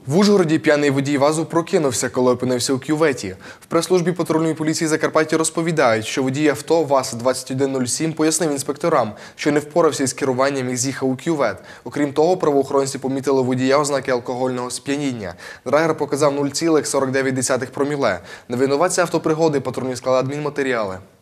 В Ужгороді п'яний водій ВАЗу прокинувся, коли опинився у кюветі. В прес-службі патрульної поліції Закарпаття розповідають, що водій авто ВАЗ-2107 пояснив інспекторам, що не впорався із керуванням і з'їхав у кювет. Окрім того, правоохоронці помітили у водія ознаки алкогольного сп'яніння. Драйвер показав 0,49 проміле. На винуватця автопригоди патрульні склали адмінматеріали.